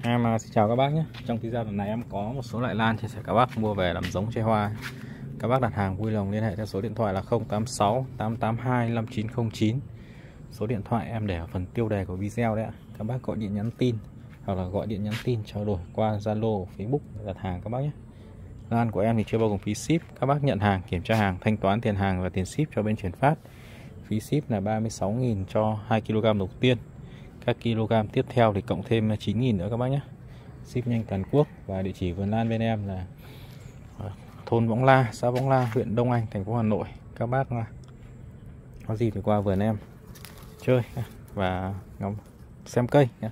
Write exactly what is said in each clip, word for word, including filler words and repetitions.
Em à, xin chào các bác nhé. Trong video lần này em có một số loại lan chia sẻ các bác mua về làm giống chơi hoa. Các bác đặt hàng vui lòng liên hệ theo số điện thoại là không tám sáu tám tám hai năm chín không chín. Số điện thoại em để ở phần tiêu đề của video đấy ạ. Các bác gọi điện nhắn tin hoặc là gọi điện nhắn tin trao đổi qua Zalo, Facebook để đặt hàng các bác nhé. Lan của em thì chưa bao gồm phí ship. Các bác nhận hàng, kiểm tra hàng, thanh toán tiền hàng và tiền ship cho bên chuyển phát. Phí ship là ba mươi sáu nghìn cho hai ki lô gam đầu tiên. Các kg tiếp theo thì cộng thêm chín nghìn nữa các bác nhé. Ship nhanh toàn quốc. Và địa chỉ vườn lan bên em là thôn Võng La, xã Võng La, huyện Đông Anh, thành phố Hà Nội. Các bác có gì thì qua vườn em chơi và xem cây. Hôm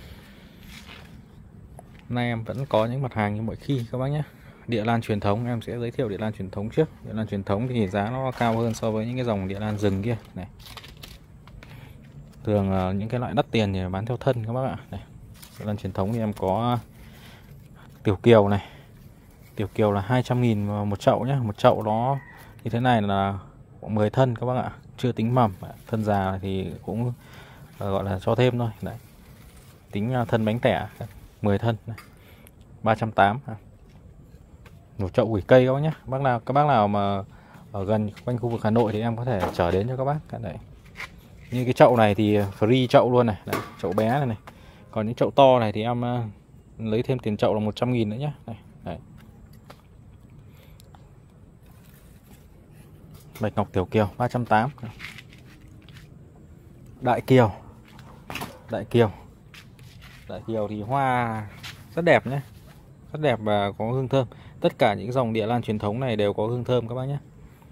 nay em vẫn có những mặt hàng như mọi khi các bác nhé. Địa lan truyền thống em sẽ giới thiệu địa lan truyền thống trước. Địa lan truyền thống thì giá nó cao hơn so với những cái dòng địa lan rừng kia này. Thường uh, những cái loại đắt tiền thì bán theo thân các bác ạ. Này, lan truyền thống thì em có tiểu kiều này. Tiểu kiều là hai trăm nghìn một chậu nhé. Một chậu nó như thế này là mười thân các bác ạ. Chưa tính mầm. Thân già thì cũng uh, gọi là cho thêm thôi. Đấy. Tính uh, thân bánh tẻ mười thân này. ba trăm tám mươi. Một chậu gửi cây các bác nhé. Bác nào, các bác nào mà ở gần quanh khu vực Hà Nội thì em có thể chở đến cho các bác. Đấy. Như cái chậu này thì free chậu luôn này. Đấy, chậu bé này này. Còn những chậu to này thì em uh, lấy thêm tiền chậu là một trăm nghìn nữa nhé. Đây, đấy. Bạch ngọc tiểu kiều ba trăm tám mươi. Đại kiều. Đại kiều. Đại kiều thì hoa rất đẹp nhé. Rất đẹp và có hương thơm. Tất cả những dòng địa lan truyền thống này đều có hương thơm các bác nhé.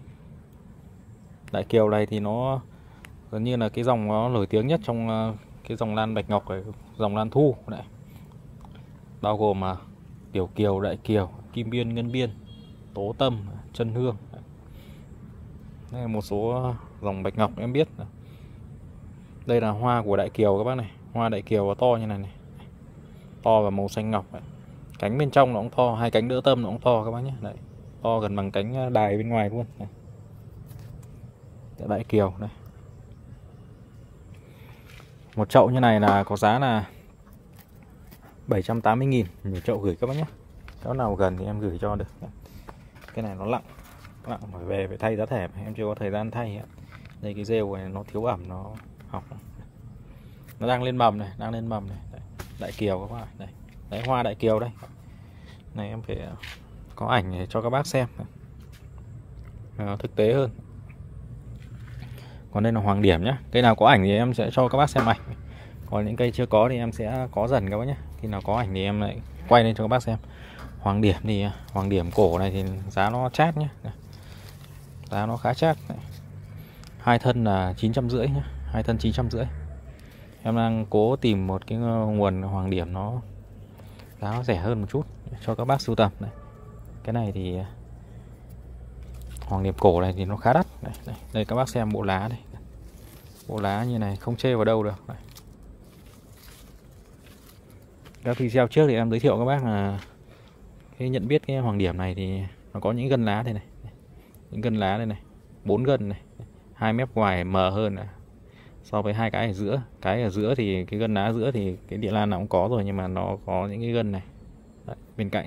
Đại kiều này thì nó gần như là cái dòng nó nổi tiếng nhất trong uh, cái dòng lan bạch ngọc này, dòng lan thu này. Bao gồm uh, tiểu kiều, đại kiều, kim biên, ngân biên, tố tâm, chân hương. Đây là một số dòng bạch ngọc em biết. Đây là hoa của đại kiều các bác này. Hoa đại kiều to như này này. To và màu xanh ngọc này. Cánh bên trong nó cũng to, hai cánh đỡ tâm nó cũng to các bác nhé. Đấy. To gần bằng cánh đài bên ngoài luôn này. Đại kiều này. Một chậu như này là có giá là bảy trăm tám mươi nghìn. Nhiều chậu gửi các bác nhé. Chỗ nào gần thì em gửi cho được. Cái này nó lặng. Lặng phải về phải thay giá thẻ. Em chưa có thời gian thay. Đây cái rêu này nó thiếu ẩm, nó hỏng. Nó đang lên mầm này, đang lên mầm này. Đấy. Đại kiều các bác. Đây. Đấy, hoa đại kiều đây. Này em phải có ảnh để cho các bác xem. Nó thực tế hơn. Còn đây là hoàng điểm nhé. Cây nào có ảnh thì em sẽ cho các bác xem ảnh. Còn những cây chưa có thì em sẽ có dần các bác nhé. Khi nào có ảnh thì em lại quay lên cho các bác xem. Hoàng điểm thì hoàng điểm cổ này thì giá nó chát nhé. Giá nó khá chát. Hai thân là chín trăm rưỡi nhé. Hai thân chín trăm rưỡi. Em đang cố tìm một cái nguồn hoàng điểm nó giá nó rẻ hơn một chút cho các bác sưu tầm này. Cái này thì hoàng điểm cổ này thì nó khá đắt. Đây, đây, đây các bác xem bộ lá đây. Bộ lá như này không chê vào đâu được. Đây. Các video trước thì em giới thiệu các bác là cái nhận biết cái hoàng điểm này thì nó có những gân lá đây này. Những gân lá đây này. Bốn gân này. Hai mép ngoài mờ hơn này. So với hai cái ở giữa. Cái ở giữa thì cái gân lá giữa thì cái địa lan nào cũng có rồi, nhưng mà nó có những cái gân này. Đấy, bên cạnh.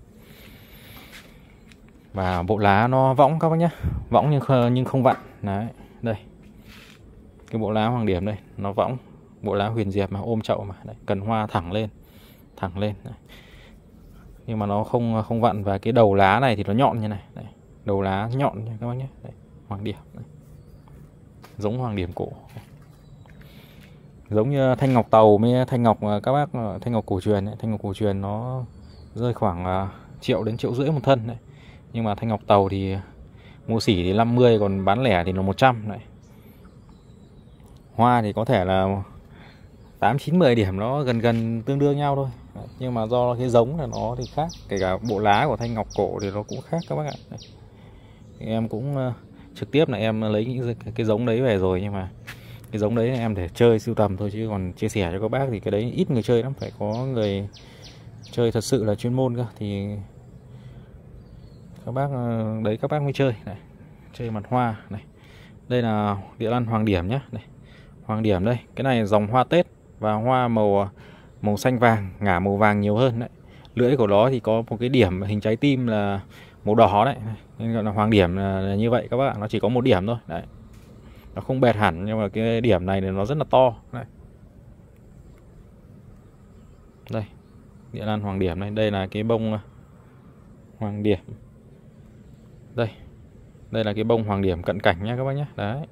Và bộ lá nó võng các bác nhé. Võng nhưng nhưng không vặn. Đấy, đây. Cái bộ lá hoàng điểm đây, nó võng. Bộ lá huyền diệp mà ôm chậu mà. Đấy, cần hoa thẳng lên. Thẳng lên. Đấy. Nhưng mà nó không không vặn. Và cái đầu lá này thì nó nhọn như này. Đấy. Đầu lá nhọn nha các bác nhé. Đấy, hoàng điểm. Đấy. Giống hoàng điểm cổ. Đấy. Giống như thanh ngọc tàu với thanh ngọc các bác, thanh ngọc cổ truyền ấy. Thanh ngọc cổ truyền nó rơi khoảng triệu đến triệu rưỡi một thân đấy. Nhưng mà thanh ngọc tàu thì mua xỉ thì năm mươi, còn bán lẻ thì là một trăm đấy. Hoa thì có thể là tám, chín, mười điểm, nó gần gần tương đương nhau thôi. Đấy. Nhưng mà do cái giống là nó thì khác. Kể cả bộ lá của thanh ngọc cổ thì nó cũng khác các bác ạ. Đấy. Em cũng uh, trực tiếp là em lấy những cái giống đấy về rồi. Nhưng mà cái giống đấy em để chơi sưu tầm thôi, chứ còn chia sẻ cho các bác thì cái đấy ít người chơi lắm. Phải có người chơi thật sự là chuyên môn cơ thì các bác đấy các bác mới chơi này. Chơi mặt hoa này. Đây là địa lan hoàng điểm nhé. Này. Hoàng điểm đây. Cái này dòng hoa Tết và hoa màu màu xanh vàng, ngả màu vàng nhiều hơn đấy. Lưỡi của nó thì có một cái điểm hình trái tim là màu đỏ đấy, nên gọi là hoàng điểm là, là như vậy các bạn. Nó chỉ có một điểm thôi đấy, nó không bẹt hẳn, nhưng mà cái điểm này thì nó rất là to đấy. Đây, Địa Lan hoàng điểm này, đây là cái bông hoàng điểm. Đây, đây là cái bông hoàng điểm cận cảnh nhé các bác nhé. Đấy,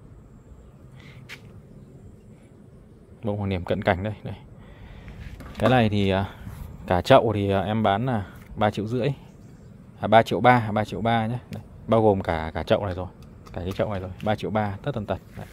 bông hoàng điểm cận cảnh đây, đây. Cái này thì cả chậu thì em bán là ba triệu rưỡi, à, ba triệu ba, ba triệu ba nhé. Đây, bao gồm cả cả chậu này rồi, cả cái chậu này rồi, ba triệu ba tất tần tật. Đấy.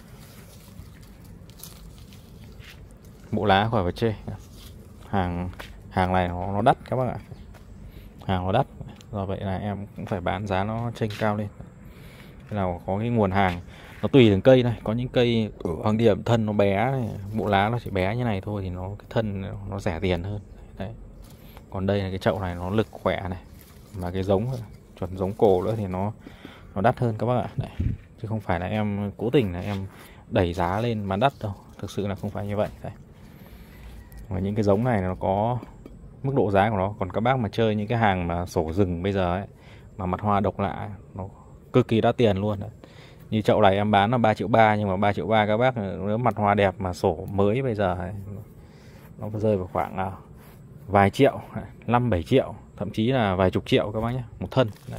Bộ lá khỏi phải chê, hàng hàng này nó, nó đắt các bác ạ, hàng nó đắt, do vậy là em cũng phải bán giá nó chênh cao lên. Thế nào có cái nguồn hàng nó tùy từng cây này, có những cây ở hoàng điểm thân nó bé này, bộ lá nó chỉ bé như này thôi thì nó cái thân nó rẻ tiền hơn đấy. Còn đây là cái chậu này nó lực khỏe này, mà cái giống chuẩn giống cổ nữa thì nó nó đắt hơn các bác ạ. Đấy. Chứ không phải là em cố tình là em đẩy giá lên bán đắt đâu, thực sự là không phải như vậy. Đấy. Và những cái giống này nó có mức độ giá của nó. Còn các bác mà chơi những cái hàng mà sổ rừng bây giờ ấy, mà mặt hoa độc lạ, nó cực kỳ đắt tiền luôn đấy. Như chậu này em bán là ba triệu ba, nhưng mà ba triệu ba các bác nếu mặt hoa đẹp mà sổ mới bây giờ ấy, nó rơi vào khoảng vài triệu, năm bảy triệu, thậm chí là vài chục triệu các bác nhé, một thân. Đấy.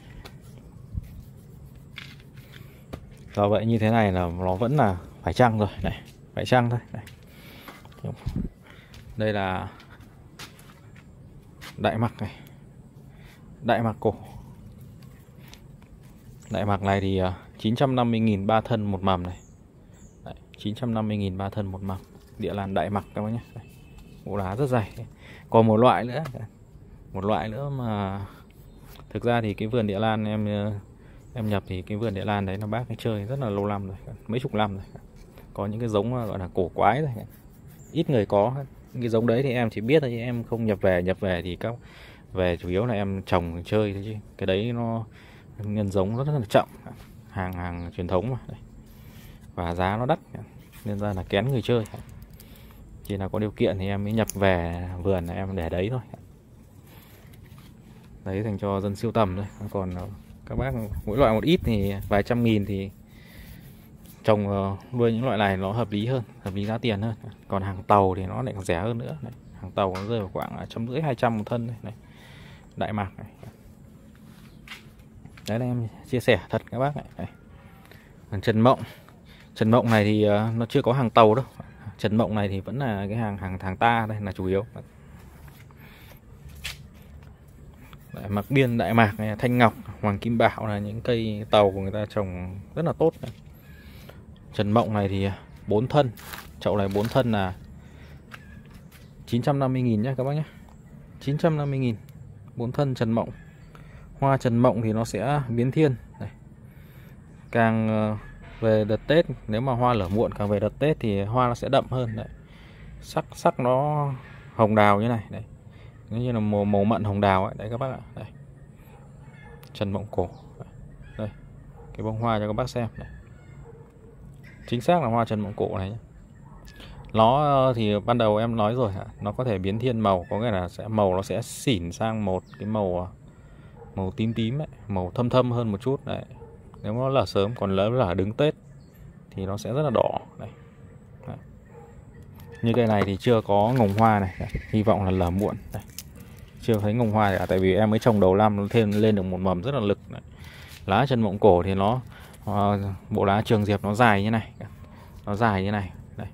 Do vậy như thế này là nó vẫn là phải chăng rồi này, phải chăng thôi. Đây, đây là đại mặc này, đại mặc cổ. Đại mặc này thì chín trăm năm mươi nghìn ba thân một mầm này. Đấy, chín trăm năm mươi nghìn ba thân một mầm. Địa Lan đại mặc các bác nhé. Đây, bộ lá rất dày. Còn một loại nữa, một loại nữa mà thực ra thì cái vườn Địa Lan em em nhập thì cái vườn Địa Lan đấy nó bác cái chơi rất là lâu năm rồi, mấy chục năm rồi. Có những cái giống gọi là cổ quái rồi, ít người có. Những cái giống đấy thì em chỉ biết thôi, em không nhập về. Nhập về thì các về chủ yếu là em trồng chơi thôi, chứ cái đấy nó nhân giống rất là chậm, hàng hàng truyền thống mà. Đây. Và giá nó đắt nên ra là kén người chơi. Chỉ là có điều kiện thì em mới nhập về vườn, em để đấy thôi, đấy dành cho dân siêu tầm thôi. Còn các bác mỗi loại một ít thì vài trăm nghìn thì trồng nuôi những loại này nó hợp lý hơn, hợp lý giá tiền hơn. Còn hàng tàu thì nó lại còn rẻ hơn nữa. Đấy. Hàng tàu nó rơi vào khoảng trăm rưỡi hai trăm một thân này. Này. Đại mạc này. Đấy là em chia sẻ thật các bác này. Đây. Còn Trần Mộng, Trần Mộng này thì uh, nó chưa có hàng tàu đâu. Trần Mộng này thì vẫn là cái hàng hàng hàng ta đây là chủ yếu. Đại Mạc Biên, Đại Mạc này, Thanh Ngọc, Hoàng Kim Bảo là những cây tàu của người ta trồng rất là tốt này. Trần Mộng này thì bốn thân, chậu này bốn thân là chín trăm năm mươi nghìn nhé các bác nhé. chín trăm năm mươi nghìn bốn thân Trần Mộng. Hoa Trần Mộng thì nó sẽ biến thiên này. Càng về đợt Tết, nếu mà hoa lở muộn càng về đợt Tết thì hoa nó sẽ đậm hơn đấy. Sắc sắc nó hồng đào như này đấy. Như là màu, màu mận hồng đào ấy đấy các bác ạ. Đây. Trần Mộng cổ. Đây. Cái bông hoa cho các bác xem này. Chính xác là hoa Trần Mộng cổ này nhé. Nó thì ban đầu em nói rồi, nó có thể biến thiên màu, có nghĩa là sẽ màu nó sẽ xỉn sang một cái màu màu tím tím ấy, màu thâm thâm hơn một chút đấy. Nếu nó lở sớm, còn lỡ lở đứng Tết thì nó sẽ rất là đỏ đấy. Đấy. Như cây này thì chưa có ngồng hoa này, đấy. Hy vọng là lở muộn đây. Chưa thấy ngồng hoa cả, tại vì em mới trồng đầu năm nó thêm lên được một mầm rất là lực đấy. Lá Trần Mộng cổ thì nó uh, bộ lá Trường Diệp nó dài như này, nó dài như này đây.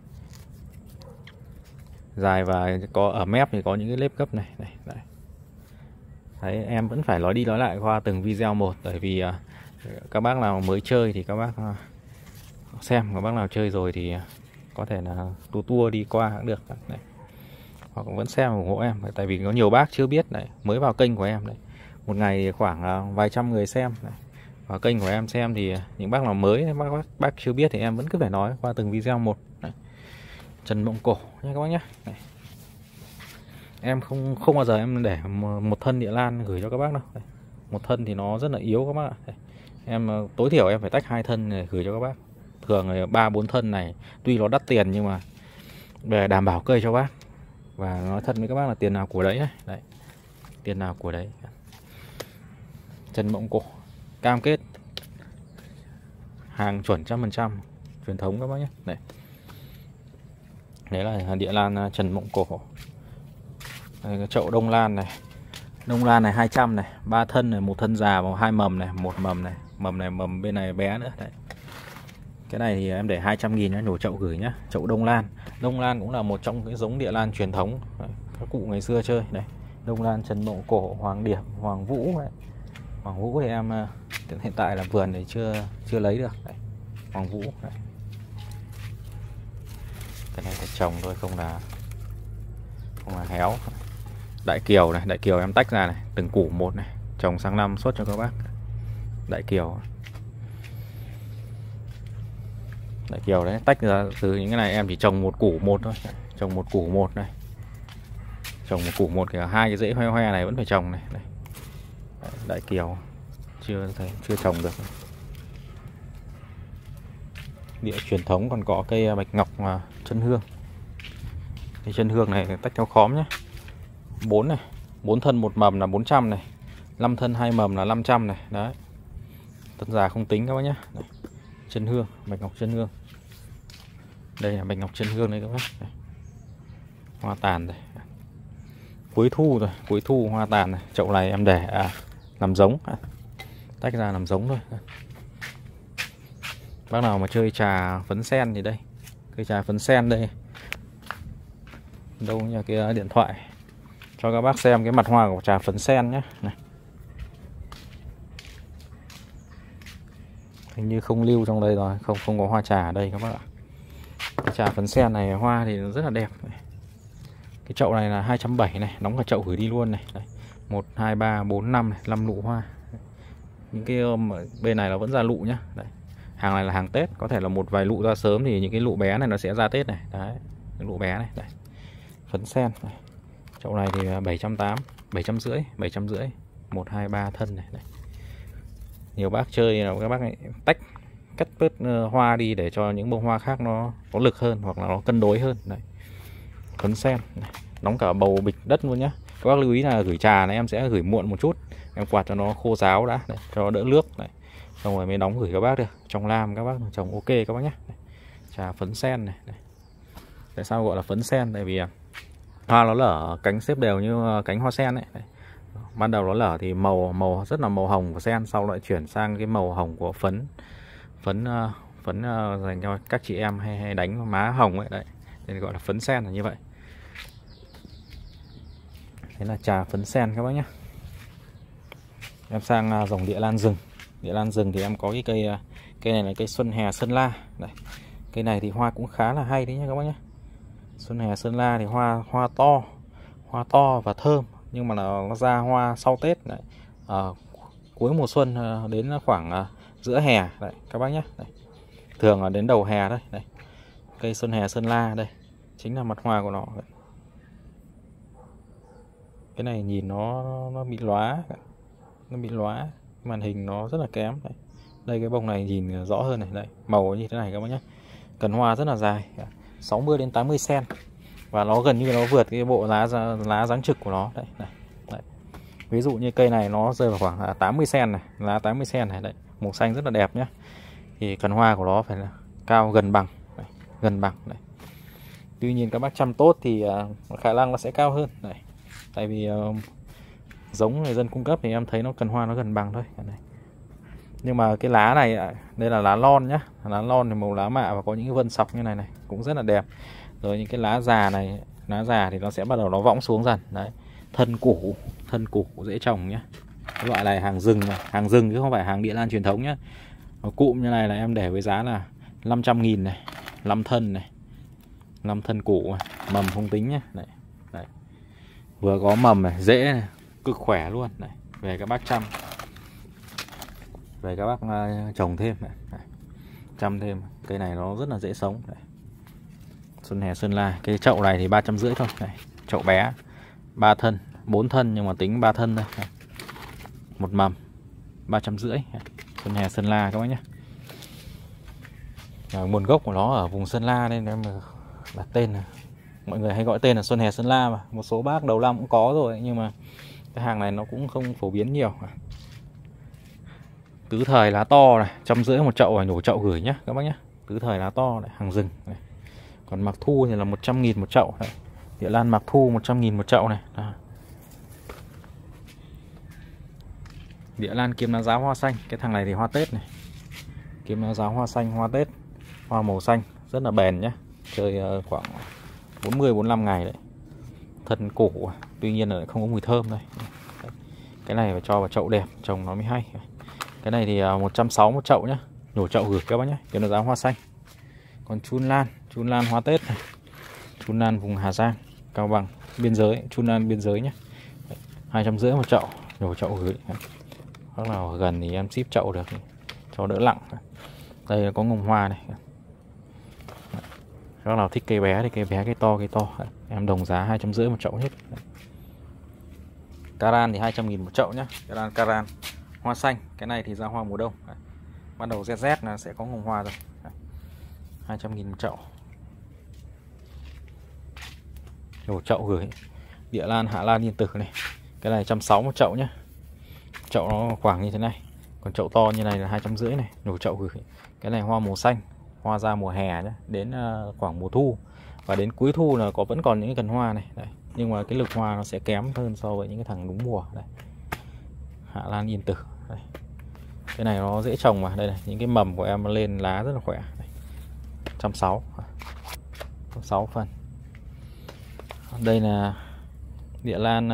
Dài và có ở mép thì có những cái nếp gấp này, này, này. Đấy, em vẫn phải nói đi nói lại qua từng video một, bởi vì uh, các bác nào mới chơi thì các bác uh, xem, các bác nào chơi rồi thì uh, có thể là tua tua đi qua cũng được này. Hoặc vẫn xem ủng hộ em, tại vì có nhiều bác chưa biết này, mới vào kênh của em này. Một ngày khoảng uh, vài trăm người xem này. Vào kênh của em xem thì những bác nào mới, bác, bác, bác chưa biết thì em vẫn cứ phải nói qua từng video một này. Trần Mộng cổ nha các bác nhé. Này. Em không không bao giờ em để một thân Địa Lan gửi cho các bác đâu. Đây. Một thân thì nó rất là yếu các bác ạ. Đây. Em tối thiểu em phải tách hai thân để gửi cho các bác. Thường là ba bốn thân này tuy nó đắt tiền nhưng mà để đảm bảo cây cho bác Và nói thật với các bác là tiền nào của đấy đấy, đấy. Tiền nào của đấy. Chân mộng cổ, cam kết hàng chuẩn trăm phần trăm truyền thống các bác nhé. Đấy. Đấy là địa lan Trần Mộng Cổ. Đây, cái chậu đông lan này. Đông lan này hai trăm này, ba thân này, một thân già và hai mầm này, một mầm này, mầm này mầm bên này bé nữa đấy. Cái này thì em để hai trăm nghìn nhá, nhổ chậu gửi nhá. Chậu đông lan. Đông lan cũng là một trong cái giống địa lan truyền thống đấy, các cụ ngày xưa chơi này. Đông lan Trần Mộng Cổ, Hoàng Điệp, Hoàng Vũ đấy. Hoàng Vũ thì em hiện tại là vườn thì chưa chưa lấy được đấy. Hoàng Vũ đấy. Cái này phải trồng thôi, không là không là héo. Đại Kiều này, Đại Kiều em tách ra này, từng củ một này, trồng sang năm xuất cho các bác. Đại Kiều. Đại Kiều đấy, tách ra từ những cái này em chỉ trồng một củ một thôi, trồng một củ một này. Trồng một củ một, cả hai cái rễ hoe hoe này vẫn phải trồng này, này. Đại Kiều chưa thấy chưa trồng được. Địa truyền thống còn có cây bạch ngọc chân hương. Cái chân hương này tách theo khóm nhé. bốn này, bốn thân một mầm là bốn trăm này, năm thân hai mầm là năm trăm này, đấy. Thân già không tính các bác nhé. Đấy. Chân hương, bạch ngọc chân hương. Đây là bạch ngọc chân hương đấy các bác. Đây. Hoa tàn rồi. Cuối thu rồi, cuối thu hoa tàn này. Chậu này em để à, làm giống, à, tách ra làm giống thôi. Bác nào mà chơi trà phấn sen thì đây, cây trà phấn sen đây. Đâu nhờ cái điện thoại cho các bác xem cái mặt hoa của trà phấn sen nhé. Này. Hình như không lưu trong đây rồi, không không có hoa trà ở đây các bác ạ. Cái trà phấn sen này hoa thì rất là đẹp. Cái chậu này là hai trăm bảy mươi này, đóng cả chậu gửi đi luôn này. Đây. một, hai, ba, bốn, năm này, năm lụ hoa. Những cái bên này nó vẫn ra lụ nhá. Đấy. Hàng này là hàng Tết, có thể là một vài lụ ra sớm thì những cái lụ bé này nó sẽ ra Tết này. Đấy, những lụ bé này. Đấy. Phấn sen này. Chậu này thì bảy trăm tám mươi, bảy trăm rưỡi, bảy trăm rưỡi, một, hai, ba thân này. Đấy. Nhiều bác chơi là các bác này tách cắt bớt hoa đi để cho những bông hoa khác nó có lực hơn hoặc là nó cân đối hơn. Đấy. Phấn sen này. Đóng cả bầu bịch đất luôn nhá. Các bác lưu ý là gửi trà này em sẽ gửi muộn một chút, em quạt cho nó khô ráo đã, đấy, cho nó đỡ nước này. Xong rồi mới đóng gửi các bác được. Trong lam các bác trồng ok các bác nhé. Trà phấn sen này. Đây. Tại sao gọi là phấn sen? Tại vì hoa nó lở cánh xếp đều như cánh hoa sen ấy. Đây. Ban đầu nó lở thì màu màu rất là màu hồng của sen, sau lại chuyển sang cái màu hồng của phấn phấn phấn dành cho các chị em hay, hay đánh má hồng ấy đấy. Nên gọi là phấn sen là như vậy. Thế là trà phấn sen các bác nhé. Em sang dòng địa lan rừng. Địa lan rừng thì em có cái cây cây này là cây Xuân Hè Sơn La. Đây. Cây này thì hoa cũng khá là hay đấy nhé các bác nhé. Xuân Hè Sơn La thì hoa hoa to, hoa to và thơm, nhưng mà nó, nó ra hoa sau Tết đấy. À, cuối mùa xuân đến khoảng giữa hè đấy các bác nhé. Đây. Thường là đến đầu hè đây. Đây. Cây Xuân Hè Sơn La đây chính là mặt hoa của nó. Đây. Cái này nhìn nó nó bị lóa, nó bị lóa, màn hình nó rất là kém. Đây, đây cái bông này nhìn rõ hơn này, đây màu như thế này các bác nhé. Cần hoa rất là dài, sáu mươi đến tám mươi xen và nó gần như nó vượt cái bộ lá lá dáng trực của nó. Đây, đây, đây. Ví dụ như cây này nó rơi vào khoảng tám mươi xen này, lá tám mươi xen này, đấy màu xanh rất là đẹp nhé. Thì cần hoa của nó phải là cao gần bằng, đây, gần bằng đây. Tuy nhiên các bác chăm tốt thì uh, khả năng nó sẽ cao hơn đây. Tại vì uh, giống người dân cung cấp thì em thấy nó cần hoa nó gần bằng thôi. Đây. Nhưng mà cái lá này đây là lá lon nhá, lá lon thì màu lá mạ và có những cái vân sọc như này này cũng rất là đẹp. Rồi những cái lá già này, lá già thì nó sẽ bắt đầu nó võng xuống dần đấy. Thân củ, thân củ dễ trồng nhá. Cái loại này hàng rừng mà, hàng rừng chứ không phải hàng địa lan truyền thống nhá. Nó cụm như này là em để với giá là năm trăm nghìn này, năm thân này, năm thân củ này. Mầm không tính nhá. Đấy. Đấy. Vừa có mầm này, rễ này, cực khỏe luôn này. Về các bác chăm, về các bác uh, trồng thêm này. Này. Chăm thêm, cây này nó rất là dễ sống này. Xuân Hè Sơn La, cái chậu này thì ba trăm rưỡi thôi này. Chậu bé, ba thân, bốn thân nhưng mà tính ba thân thôi này. Một mầm ba trăm rưỡi. Xuân Hè Sơn La các bác nhé. Nguồn gốc của nó ở vùng Sơn La nên em đặt tên là mọi người hay gọi tên là Xuân Hè Sơn La, mà một số bác đầu năm cũng có rồi, nhưng mà cái hàng này nó cũng không phổ biến nhiều. Tứ thời lá to này, trăm rưỡi một chậu, này nhổ chậu gửi nhá các bác nhá. Tứ thời lá to này, hàng rừng này. Còn Mạc Thu thì là một trăm nghìn một chậu này. Địa lan Mạc Thu một trăm nghìn một chậu này. Đó. Địa lan Kiếm Lá Giáo hoa xanh, cái thằng này thì hoa Tết này. Kiếm Lá Giáo hoa xanh, hoa Tết, hoa màu xanh, rất là bền nhá. Chơi khoảng bốn mươi bốn mươi lăm ngày đấy. Thân cổ, tuy nhiên là không có mùi thơm đây. Cái này phải cho vào chậu đẹp, trồng nó mới hay. Cái này thì một trăm sáu mươi một chậu nhá. Nhổ chậu gửi các bác nhé. Kiếm Lá Giáo hoa xanh. Còn chun lan, chun lan hoa Tết này. Chun lan vùng Hà Giang, Cao Bằng, biên giới, chun lan biên giới nhé. hai trăm rưỡi một chậu, nhổ chậu gửi. Hoặc nào ở gần thì em ship chậu được cho đỡ lặng. Đây là có ngồng hoa này. Các nào thích cây bé thì cây bé, cây to, cây to. Em đồng giá hai trăm rưỡi một chậu hết. Caran thì hai trăm nghìn một chậu nhé. Caran Caran hoa xanh, cái này thì ra hoa mùa đông. Bắt đầu rét rét là sẽ có ngồng hoa rồi. hai trăm nghìn một chậu. Nhổ chậu gửi. Địa lan Hạ Lan Yên Tử này. Cái này một trăm sáu mươi một chậu nhé. Chậu nó khoảng như thế này. Còn chậu to như này là hai trăm rưỡi này. Nhổ chậu gửi. Cái này hoa màu xanh, hoa ra mùa hè nhé. Đến khoảng mùa thu. Và đến cuối thu là có vẫn còn những cái cần hoa này. Đây. Nhưng mà cái lực hoa nó sẽ kém hơn so với những cái thằng đúng mùa. Đây. Hạ Lan Yên Tử. Đây. Cái này nó dễ trồng mà. Đây này, những cái mầm của em lên lá rất là khỏe. Đây. một trăm sáu mươi. một trăm sáu mươi phần. Đây là địa lan,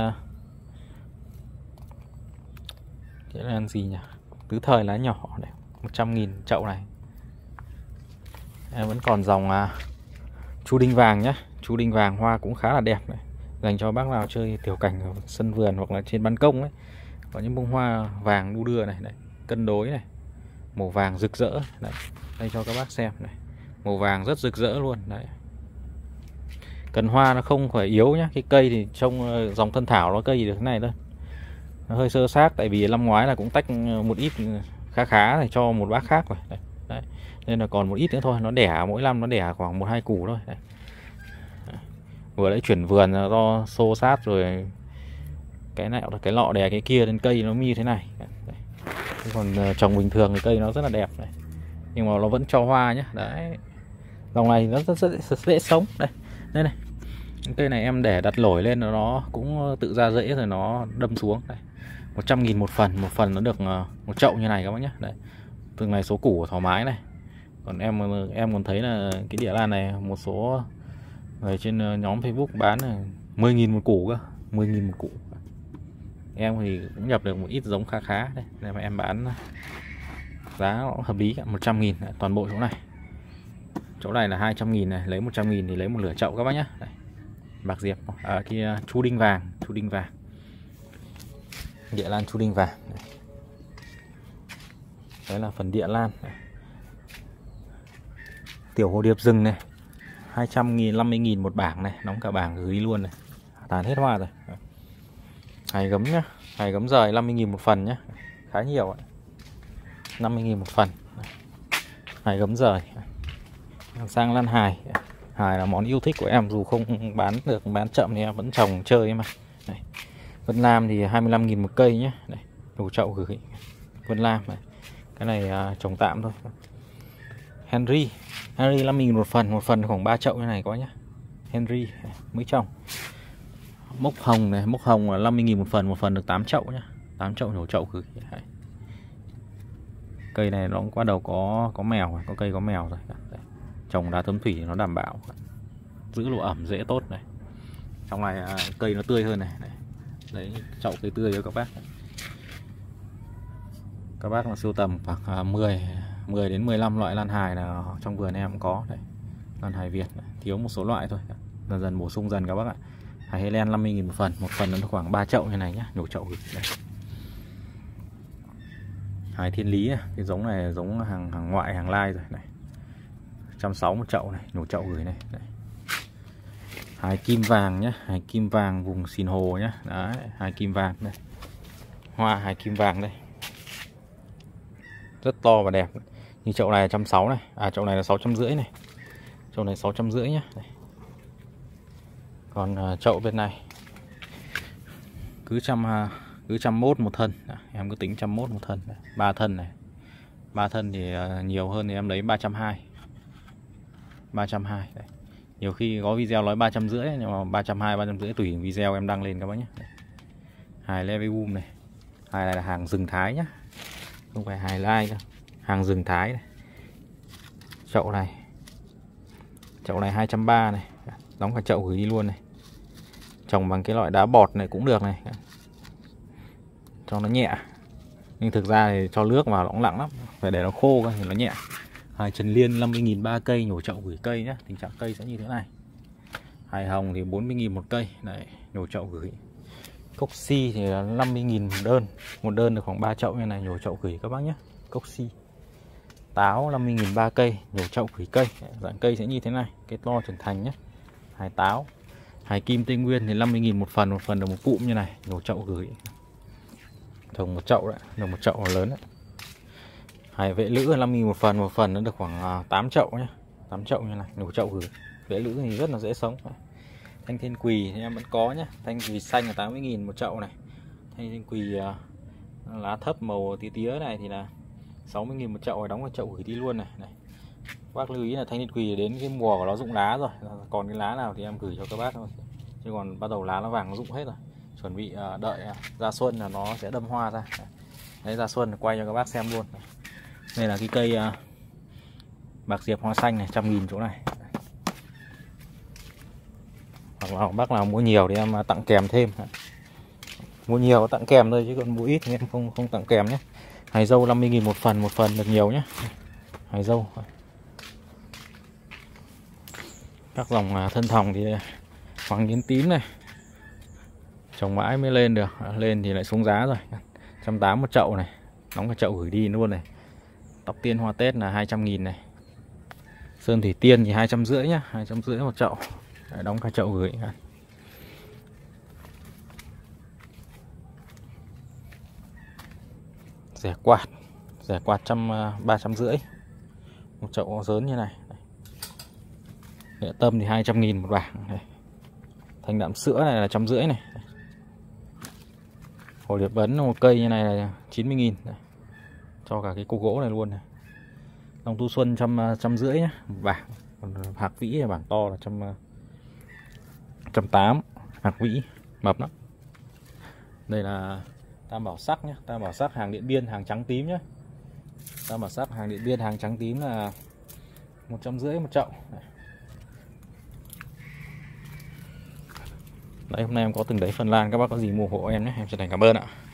địa lan gì nhỉ? Tứ thời lá nhỏ này, một trăm nghìn chậu này. Em vẫn còn dòng à, chu đinh vàng nhá. Chu đinh vàng hoa cũng khá là đẹp này. Dành cho bác nào chơi tiểu cảnh ở sân vườn hoặc là trên ban công ấy. Có những bông hoa vàng đu đưa này, này, cân đối này. Màu vàng rực rỡ này. Đây cho các bác xem này. Màu vàng rất rực rỡ luôn đấy. Cần hoa nó không phải yếu nhá. Cái cây thì trông dòng thân thảo nó cây được thế này thôi. Nó hơi sơ xác tại vì năm ngoái là cũng tách một ít khá khá để cho một bác khác rồi. Đấy. Đấy. Nên là còn một ít nữa thôi. Nó đẻ mỗi năm nó đẻ khoảng một hai củ thôi. Đấy. Vừa đấy chuyển vườn do xô sát rồi. Cái này cái lọ đè cái kia lên cây nó như thế này. Đấy. Còn trồng bình thường thì cây nó rất là đẹp này. Nhưng mà nó vẫn cho hoa nhé. Đấy. Dòng này nó rất, rất, rất dễ sống. Đây. Đây này. Cây này em để đặt lổi lên nó cũng tự ra rễ rồi nó đâm xuống. Đây. một trăm nghìn một phần. Một phần nó được một chậu như này các bác nhé. Đây. Từng này số củ thoải mái này. Còn em em còn thấy là cái địa lan này một số người trên nhóm Facebook bán là mười nghìn một củ cơ. mười nghìn một củ. Em thì cũng nhập được một ít giống khá khá đây. Để mà em bán giá nó hợp lý, một trăm nghìn toàn bộ chỗ này. Chỗ này là hai trăm nghìn này, lấy một trăm nghìn thì lấy một nửa chậu các bác nhé. Đây. Bạc diệp ở à, kia chu đinh vàng, chu đinh vàng. Địa lan chu đinh vàng. Đây. Đấy là phần địa lan. Đây. Tiểu hồ điệp rừng này, hai trăm nghìn, năm mươi nghìn một bảng này, đóng cả bảng gửi luôn này. Tàn hết hoa rồi. Đây. Hài gấm nhá, hài gấm rời năm mươi nghìn một phần nhá. Khá nhiều ạ. năm mươi nghìn một phần. Hài gấm rời. Sang lan hài. Hài là món yêu thích của em, dù không bán được bán chậm thì em vẫn trồng chơi mà. Đây. Vân Lam thì hai mươi lăm nghìn một cây nhé. Đây, đủ chậu gửi. Vân Lam này. Cái này uh, trồng tạm thôi. Henry, Henry năm mươi nghìn một phần, một phần khoảng ba chậu như này có nhá. Henry mới trồng. Mốc hồng này, mốc hồng là năm mươi nghìn một phần, một phần được tám chậu nhá. tám chậu nhổ chậu gửi. Đây. Cây này nó cũng bắt đầu có có mèo, có cây có mèo rồi. Đây. Trồng đá tấm thủy nó đảm bảo giữ độ ẩm dễ tốt này. Trong này à, cây nó tươi hơn này. Đây. Đấy, chậu cây tươi cho các bác. Các bác mà sưu tầm khoảng à, mười, mười đến mười lăm loại lan hài là trong vườn em cũng có. Đây. Lan hài Việt này. Thiếu một số loại thôi. Dần dần bổ sung dần các bác ạ. Hài Helen năm mươi nghìn một phần, một phần nó khoảng ba chậu như này nhá, nhổ chậu gửi. Đây. Hài Thiên Lý này. Cái giống này giống hàng hàng ngoại, hàng lai rồi này. một trăm sáu mươi một chậu này, nhổ chậu gửi này. Đây. Hài Kim Vàng nhá, hài Kim Vàng vùng Sìn Hồ nhá. Đấy, hài Kim Vàng đây. Hoa hài Kim Vàng đây. Rất to và đẹp. Như chậu này là một trăm sáu mươi này, à chậu này là sáu trăm rưỡi này. Chậu này sáu trăm rưỡi nhá. Đây. Còn uh, chậu bên này cứ trăm uh, cứ trăm mốt một thân. Đó, em cứ tính trăm mốt một thân, ba thân này, ba thân thì uh, nhiều hơn thì em lấy ba trăm hai mươi. ba trăm hai mươi. Đấy. Nhiều khi có video nói ba trăm rưỡi nhưng mà ba trăm hai mươi, ba trăm rưỡi tùy video em đăng lên các bác nhé. Hài Levium này. Hài này là hàng rừng Thái nhá. Không phải hài lai đâu. Hàng rừng Thái này. Chậu này. Chậu này hai trăm ba mươi này. Đóng cả chậu gửi đi luôn này. Trồng bằng cái loại đá bọt này cũng được này. Cho nó nhẹ. Nhưng thực ra thì cho nước vào nó cũng nặng lắm. Phải để nó khô coi thì nó nhẹ. Hài Trần Liên năm mươi nghìn ba cây, nhổ chậu gửi cây nhé. Tình trạng cây sẽ như thế này. Hài Hồng thì bốn mươi nghìn một cây. Đấy, nhổ chậu gửi. Cốc si thì là năm mươi nghìn một đơn. Một đơn được khoảng ba chậu như này, nhổ chậu gửi các bác nhé. Cốc si. Táo năm mươi nghìn ba cây, nhổ chậu gửi cây. Dạng cây sẽ như thế này, cây to trưởng thành nhé. Hài táo. Hài Kim Tây Nguyên thì năm mươi nghìn một phần, một phần được một cụm như này, nhổ chậu gửi. Trồng một chậu đấy, được một chậu lớn đấy. Hài Vệ Lữ năm mươi nghìn một phần, một phần nó được khoảng tám chậu nhé. tám chậu như này, nhổ chậu gửi. Vệ Lữ thì rất là dễ sống. Thanh Thiên Quỳ thì em vẫn có nhé. Thanh Quỳ xanh là tám mươi nghìn một chậu này. Thanh Thiên Quỳ uh, lá thấp màu tí tía này thì là sáu mươi nghìn một chậu, đóng vào chậu gửi đi luôn này. này. Bác lưu ý là Thanh Thiên Quỳ đến cái mùa của nó rụng lá rồi. Còn cái lá nào thì em gửi cho các bác thôi. Chứ còn bắt đầu lá nó vàng nó rụng hết rồi. Chuẩn bị uh, đợi uh, ra xuân là nó sẽ đâm hoa ra. Đấy, ra xuân quay cho các bác xem luôn. Đây là cái cây uh, bạc diệp hoa xanh này, một trăm nghìn chỗ này. Hoặc là bác nào mua nhiều thì em tặng kèm thêm. Mua nhiều tặng kèm thôi chứ còn mua ít thì em không không tặng kèm nhé. Hài dâu năm mươi nghìn một phần, một phần được nhiều nhé. Hài dâu. Các dòng thân thòng thì hoàng nghiến tím này. Trồng mãi mới lên được, lên thì lại xuống giá rồi. một trăm tám mươi một chậu này, đóng cả chậu gửi đi luôn này. Tóc tiên hoa Tết là hai trăm nghìn này. Sơn Thủy Tiên thì hai trăm rưỡi nhá, hai trăm rưỡi một chậu. Để đóng cả chậu gửi. Rẻ quạt, rẻ quạt trăm ba trăm rưỡi một chậu lớn như này. Địa tâm thì hai trăm nghìn một bảng. Thanh đạm sữa này là trăm rưỡi này. Hồ điệp ấn một cây như này là chín mươi nghìn. Cho cả cái cục gỗ này luôn này. Long Tu Xuân trăm trăm rưỡi nhá, một bảng. Còn hạc vĩ là bảng to là trăm trăm tám. Hạc vĩ mập lắm. Đây là tam bảo sắc nhé, tam bảo sắc hàng Điện Biên, hàng trắng tím nhé. Tam bảo sắc hàng Điện Biên, hàng trắng tím là một trăm rưỡi một chậu. Đấy, hôm nay em có từng đấy Phần Lan, các bác có gì mua hộ em nhé, em chân thành cảm ơn ạ.